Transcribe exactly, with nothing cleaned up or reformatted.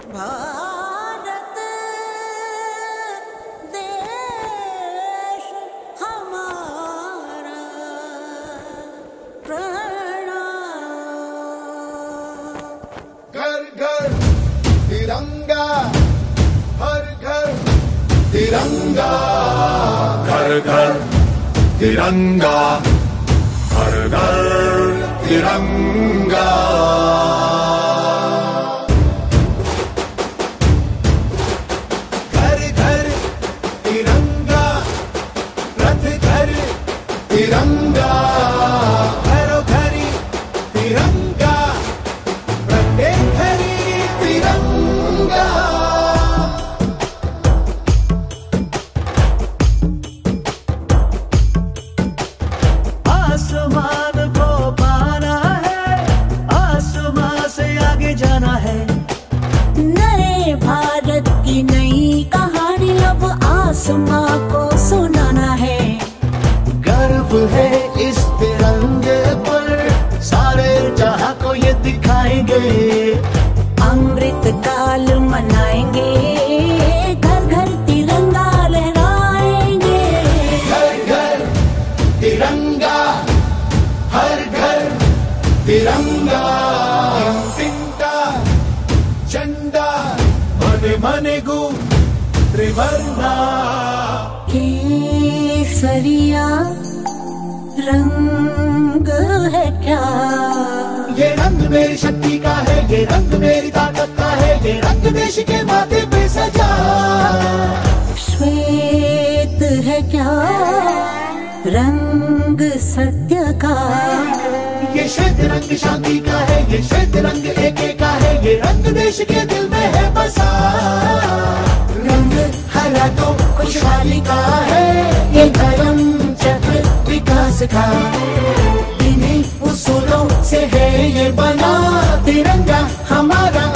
भारत देश हमारा प्रणाम। घर घर तिरंगा, हर घर तिरंगा, घर घर तिरंगा, हर घर तिरंगा। घर घर तिरंगा, रथ घर तिरंगा, घरों घरी तिरंगा, प्रत्येक घरी तिरंगा। आसमान को पाना है, आसमान से आगे जाना है। नए भारत की नई कहानी अब आसमां को सुनाना है। गर्व है इस तिरंगे पर, सारे जहां को ये दिखाएंगे। अमृत काल मनाएंगे, घर घर तिरंगा लहराएंगे। घर घर तिरंगा, हर घर तिरंगा। तिंटा झंडा मने मने गु त्रिवर्णा। केसरिया रंग है क्या? ये रंग मेरी शक्ति का है, ये रंग मेरी ताकत का है, ये रंग देश के माथे पे सजा। श्वेत है क्या? रंग सत्य का। ये श्वेत रंग शांति का है, ये श्वेत रंग एके का है, ये रंग देश के दिल में है बसा। रंग हरा तो खुशहाली का है, ये धर्म चक्र विकास का। इन्हीं उसूलों से है ये बना तिरंगा हमारा